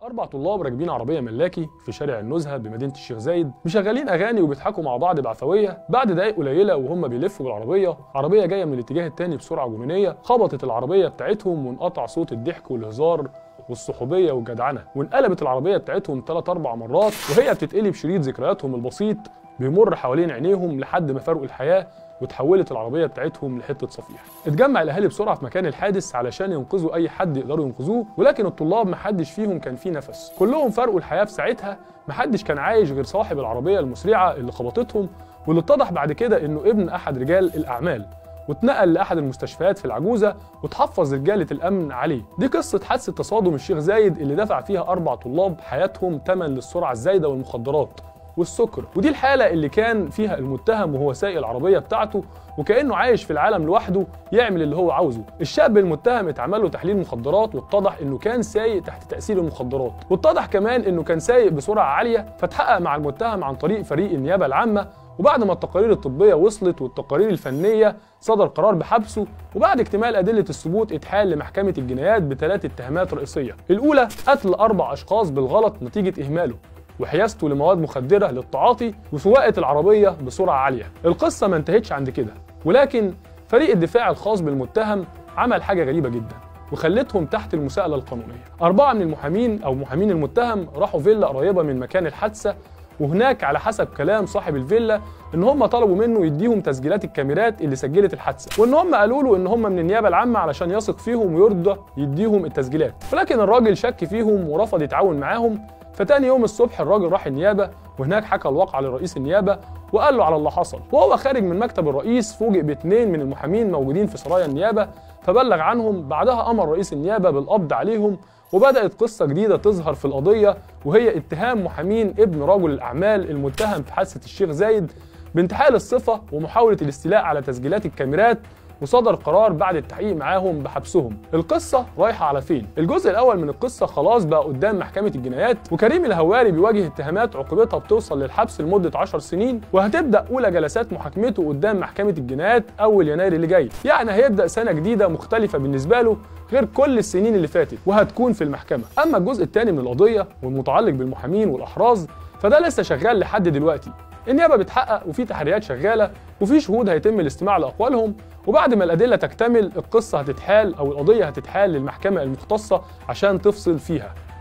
4 طلاب راكبين عربية ملاكي في شارع النزهة بمدينة الشيخ زايد، مشغلين أغاني وبيضحكوا مع بعض بعفوية. بعد دقايق قليلة وهم بيلفوا بالعربية، عربية جاية من الاتجاه التاني بسرعة جنونية خبطت العربية بتاعتهم، وانقطع صوت الضحك والهزار والصحوبية والجدعنة، وانقلبت العربية بتاعتهم 3-4 مرات، وهي بتتقلب شريط ذكرياتهم البسيط بيمر حوالين عينيهم لحد ما فارقوا الحياة وتحولت العربية بتاعتهم لحتة صفيح. اتجمع الأهالي بسرعة في مكان الحادث علشان ينقذوا أي حد يقدروا ينقذوه، ولكن الطلاب محدش فيهم كان فيه نفس، كلهم فارقوا الحياة في ساعتها. محدش كان عايش غير صاحب العربية المسرعة اللي خبطتهم، واللي اتضح بعد كده إنه ابن أحد رجال الأعمال، واتنقل لأحد المستشفيات في العجوزة وتحفظ رجالة الأمن عليه. دي قصة حادثة تصادم الشيخ زايد اللي دفع فيها 4 طلاب حياتهم ثمن للسرعة الزايدة والمخدرات والسكر، ودي الحالة اللي كان فيها المتهم وهو سايق العربية بتاعته وكأنه عايش في العالم لوحده يعمل اللي هو عاوزه. الشاب المتهم اتعمل له تحليل مخدرات واتضح انه كان سايق تحت تأثير المخدرات، واتضح كمان انه كان سايق بسرعة عالية، فتحقق مع المتهم عن طريق فريق النيابة العامة، وبعد ما التقارير الطبية وصلت والتقارير الفنية صدر قرار بحبسه، وبعد اكتمال أدلة الثبوت اتحال لمحكمة الجنايات ب3 اتهامات رئيسية. الأولى قتل 4 أشخاص بالغلط نتيجة إهماله، وحيازته لمواد مخدرة للتعاطي، وسواقة العربية بسرعة عالية. القصة ما انتهتش عند كده، ولكن فريق الدفاع الخاص بالمتهم عمل حاجة غريبة جدا وخلتهم تحت المساءلة القانونية. 4 من المحامين أو محامين المتهم راحوا فيلا قريبة من مكان الحادثة، وهناك على حسب كلام صاحب الفيلا ان هم طلبوا منه يديهم تسجيلات الكاميرات اللي سجلت الحادثه، وان هم قالوا له ان هم من النيابه العامه علشان يثق فيهم ويرضى يديهم التسجيلات، ولكن الراجل شك فيهم ورفض يتعاون معاهم. فتاني يوم الصبح الراجل راح النيابه، وهناك حكى الواقعه لرئيس النيابه وقال له على اللي حصل. وهو خارج من مكتب الرئيس فوجئ ب2 من المحامين موجودين في سرايا النيابه، فبلغ عنهم. بعدها امر رئيس النيابه بالقبض عليهم، وبدأت قصة جديدة تظهر في القضية، وهي اتهام محامين ابن رجل الأعمال المتهم في حادثة الشيخ زايد بانتحال الصفة ومحاولة الاستيلاء على تسجيلات الكاميرات، وصدر قرار بعد التحقيق معاهم بحبسهم. القصة رايحة على فين؟ الجزء الأول من القصة خلاص بقى قدام محكمة الجنايات، وكريم الهواري بيواجه اتهامات عقوبتها بتوصل للحبس لمدة 10 سنين، وهتبدأ أولى جلسات محاكمته قدام محكمة الجنايات أول يناير اللي جاي. يعني هيبدأ سنة جديدة مختلفة بالنسبة له غير كل السنين اللي فاتت، وهتكون في المحكمة. أما الجزء الثاني من القضية والمتعلق بالمحامين والأحراز فده لسه شغال لحد دلوقتي. النيابة بتحقق وفي تحريات شغالة وفي شهود هيتم الاستماع لأقوالهم، وبعد ما الأدلة تكتمل القصة هتتحال أو القضية هتتحال للمحكمة المختصة عشان تفصل فيها.